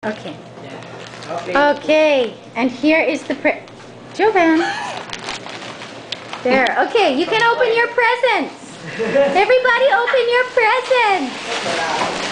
Okay. Yeah. Okay. Okay, and here is the Jovan. There. Okay, you can open your presents. Everybody open your presents.